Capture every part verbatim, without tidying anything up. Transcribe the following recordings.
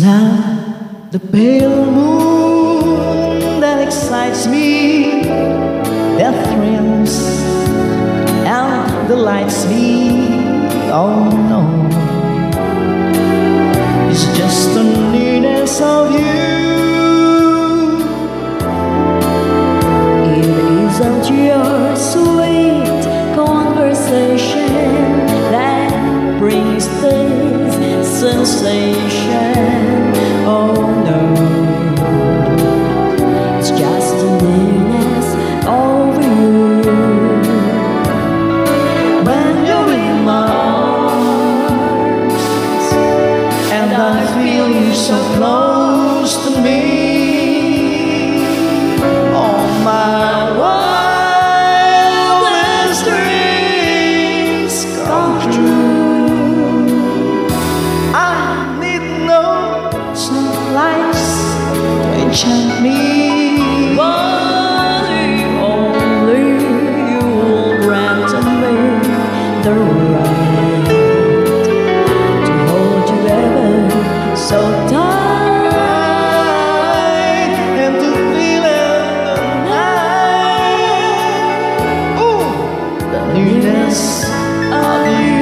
not the pale moon that excites me, that thrills and delights me. Oh no, it's just the nearness of you. It isn't your sweet conversation that brings this sensation. Oh no, it's just the nearness of you. When you're in my arms and I feel you so close to me, all my wildest dreams come true. I need no sunlights to enchant me, but only you will grant me the right to hold you ever so tight and to feel it the night. Ooh, the nearness of you.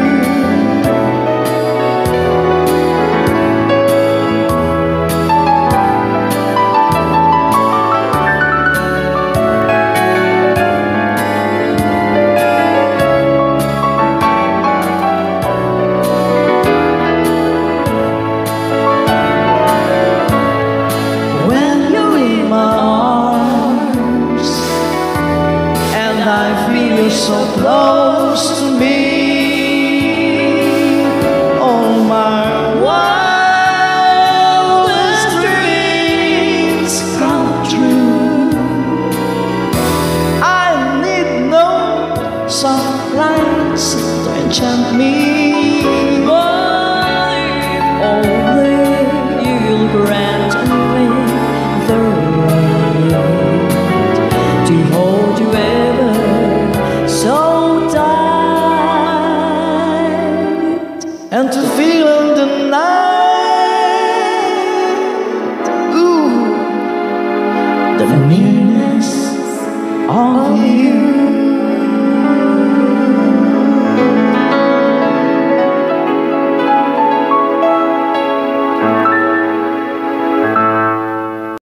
I feel you so close to me, all my wildest dreams come true. I need no soft lights to enchant me, but only you'll grant me the right to hold you ever so tight and to feel in the night. Ooh, the nearness of you.